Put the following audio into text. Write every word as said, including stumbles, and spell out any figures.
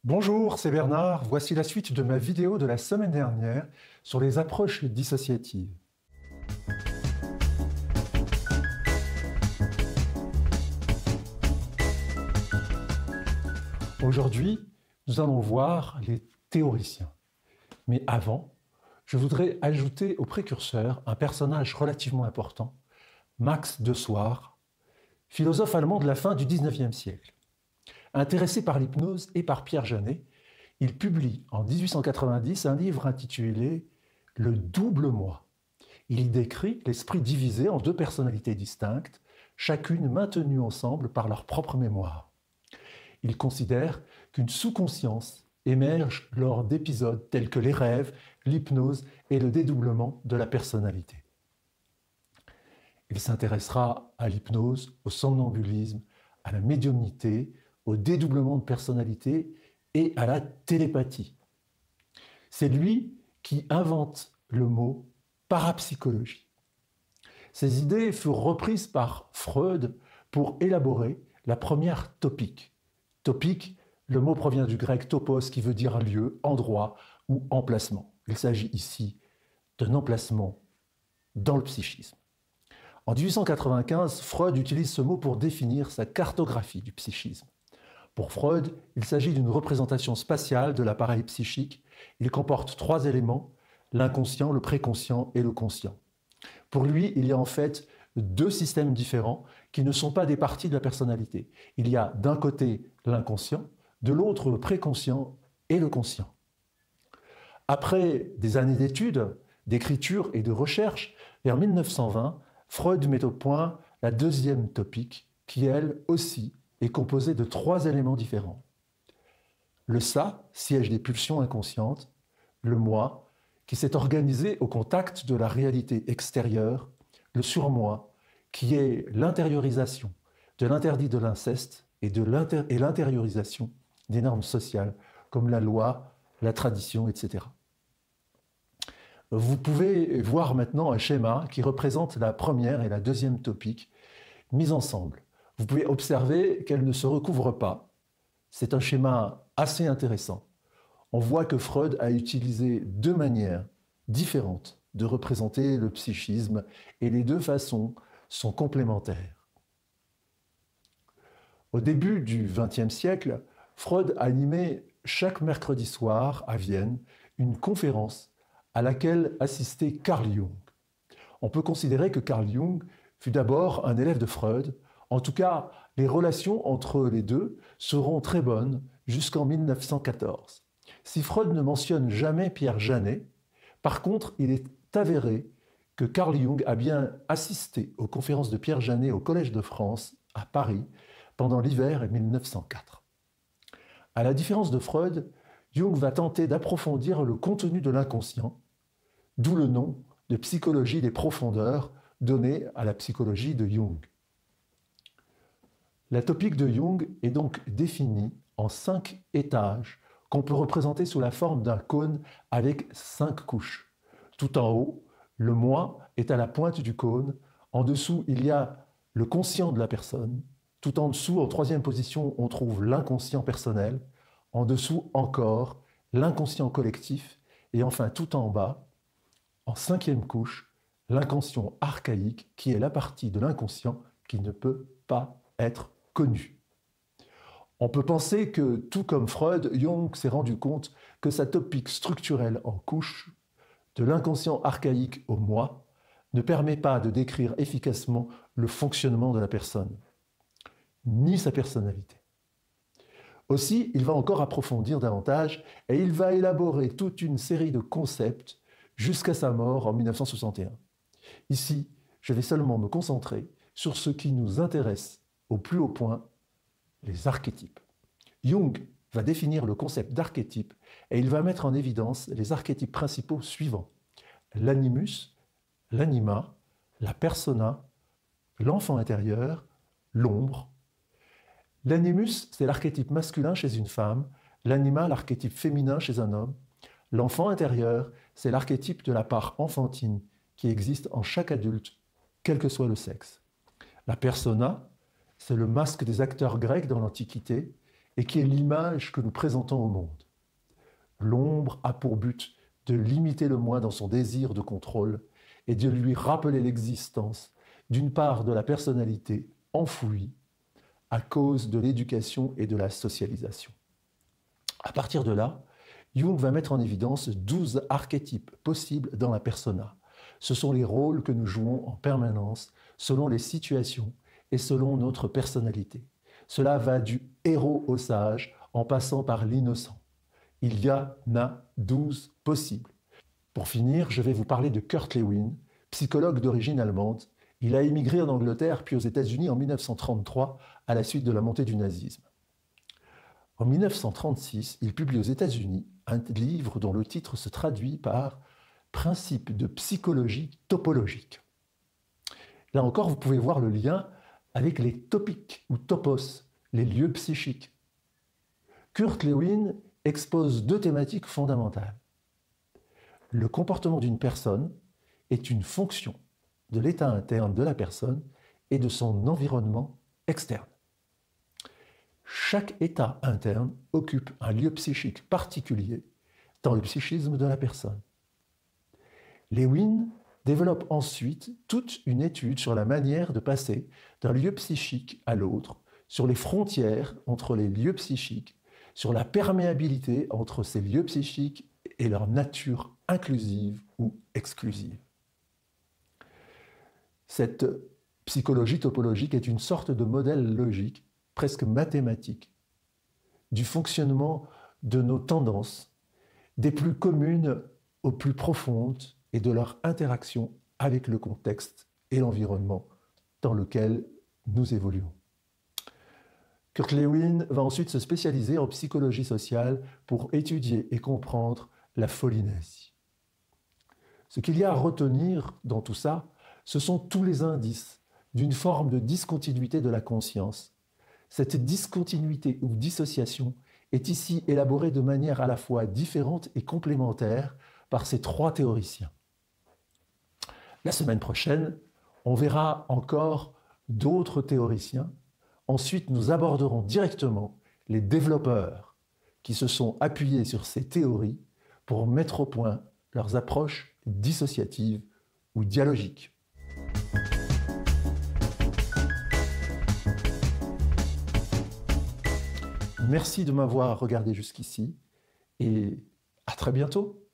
Bonjour, c'est Bernard. Voici la suite de ma vidéo de la semaine dernière sur les approches dissociatives. Aujourd'hui, nous allons voir les théoriciens. Mais avant, je voudrais ajouter au précurseur un personnage relativement important, Max Dessoir, philosophe allemand de la fin du dix-neuvième siècle. Intéressé par l'hypnose et par Pierre Janet, il publie en mille huit cent quatre-vingt-dix un livre intitulé « Le double moi ». Il y décrit l'esprit divisé en deux personnalités distinctes, chacune maintenue ensemble par leur propre mémoire. Il considère qu'une sous-conscience émerge lors d'épisodes tels que les rêves, l'hypnose et le dédoublement de la personnalité. Il s'intéressera à l'hypnose, au somnambulisme, à la médiumnité, au dédoublement de personnalité et à la télépathie. C'est lui qui invente le mot parapsychologie. Ces idées furent reprises par Freud pour élaborer la première topique. Topique, le mot provient du grec topos qui veut dire lieu, endroit ou emplacement. Il s'agit ici d'un emplacement dans le psychisme. En mille huit cent quatre-vingt-quinze, Freud utilise ce mot pour définir sa cartographie du psychisme. Pour Freud, il s'agit d'une représentation spatiale de l'appareil psychique. Il comporte trois éléments, l'inconscient, le préconscient et le conscient. Pour lui, il y a en fait deux systèmes différents qui ne sont pas des parties de la personnalité. Il y a d'un côté l'inconscient, de l'autre le préconscient et le conscient. Après des années d'études, d'écriture et de recherche, vers mille neuf cent vingt, Freud met au point la deuxième topique qui, elle aussi, est composée de trois éléments différents. Le ça, siège des pulsions inconscientes, le moi, qui s'est organisé au contact de la réalité extérieure, le surmoi, qui est l'intériorisation de l'interdit de l'inceste et de l'inter- et l'intériorisation des normes sociales, comme la loi, la tradition, et cetera. Vous pouvez voir maintenant un schéma qui représente la première et la deuxième topique mises ensemble. Vous pouvez observer qu'elles ne se recouvrent pas. C'est un schéma assez intéressant. On voit que Freud a utilisé deux manières différentes de représenter le psychisme et les deux façons sont complémentaires. Au début du vingtième siècle, Freud animait chaque mercredi soir à Vienne une conférence à laquelle assistait Carl Jung. On peut considérer que Carl Jung fut d'abord un élève de Freud. En tout cas, les relations entre les deux seront très bonnes jusqu'en mille neuf cent quatorze. Si Freud ne mentionne jamais Pierre Janet, par contre, il est avéré que Carl Jung a bien assisté aux conférences de Pierre Janet au Collège de France, à Paris, pendant l'hiver mille neuf cent quatre. À la différence de Freud, Jung va tenter d'approfondir le contenu de l'inconscient, d'où le nom de psychologie des profondeurs donné à la psychologie de Jung. La topique de Jung est donc définie en cinq étages qu'on peut représenter sous la forme d'un cône avec cinq couches. Tout en haut, le moi est à la pointe du cône. En dessous, il y a le conscient de la personne. Tout en dessous, en troisième position, on trouve l'inconscient personnel. En dessous encore, l'inconscient collectif. Et enfin, tout en bas, en cinquième couche, l'inconscient archaïque, qui est la partie de l'inconscient qui ne peut pas être connue. On peut penser que, tout comme Freud, Jung s'est rendu compte que sa topique structurelle en couches, de l'inconscient archaïque au moi, ne permet pas de décrire efficacement le fonctionnement de la personne, ni sa personnalité. Aussi, il va encore approfondir davantage et il va élaborer toute une série de concepts jusqu'à sa mort en mille neuf cent soixante et un. Ici, je vais seulement me concentrer sur ce qui nous intéresse au plus haut point, les archétypes. Jung va définir le concept d'archétype et il va mettre en évidence les archétypes principaux suivants. L'animus, l'anima, la persona, l'enfant intérieur, l'ombre. L'animus, c'est l'archétype masculin chez une femme, l'anima, l'archétype féminin chez un homme. L'enfant intérieur, c'est l'archétype de la part enfantine qui existe en chaque adulte, quel que soit le sexe. La persona, c'est le masque des acteurs grecs dans l'Antiquité, et qui est l'image que nous présentons au monde. L'ombre a pour but de limiter le moi dans son désir de contrôle et de lui rappeler l'existence d'une part de la personnalité enfouie à cause de l'éducation et de la socialisation. À partir de là, Jung va mettre en évidence douze archétypes possibles dans la persona. Ce sont les rôles que nous jouons en permanence selon les situations et selon notre personnalité. Cela va du héros au sage en passant par l'innocent. Il y en a douze possibles. Pour finir, je vais vous parler de Kurt Lewin, psychologue d'origine allemande. Il a émigré en Angleterre puis aux États-Unis en mille neuf cent trente-trois à la suite de la montée du nazisme. En mille neuf cent trente-six, il publie aux États-Unis un livre dont le titre se traduit par « Principes de psychologie topologique ». Là encore, vous pouvez voir le lien avec les topiques ou topos, les lieux psychiques. Kurt Lewin expose deux thématiques fondamentales. Le comportement d'une personne est une fonction de l'état interne de la personne et de son environnement externe. Chaque état interne occupe un lieu psychique particulier dans le psychisme de la personne. Lewin développe ensuite toute une étude sur la manière de passer d'un lieu psychique à l'autre, sur les frontières entre les lieux psychiques, sur la perméabilité entre ces lieux psychiques et leur nature inclusive ou exclusive. Cette psychologie topologique est une sorte de modèle logique, presque mathématique, du fonctionnement de nos tendances, des plus communes aux plus profondes et de leur interaction avec le contexte et l'environnement dans lequel nous évoluons. Kurt Lewin va ensuite se spécialiser en psychologie sociale pour étudier et comprendre la folie nazie. Ce qu'il y a à retenir dans tout ça, ce sont tous les indices d'une forme de discontinuité de la conscience. Cette discontinuité ou dissociation est ici élaborée de manière à la fois différente et complémentaire par ces trois théoriciens. La semaine prochaine, on verra encore d'autres théoriciens. Ensuite, nous aborderons directement les développeurs qui se sont appuyés sur ces théories pour mettre au point leurs approches dissociatives ou dialogiques. Merci de m'avoir regardé jusqu'ici et à très bientôt.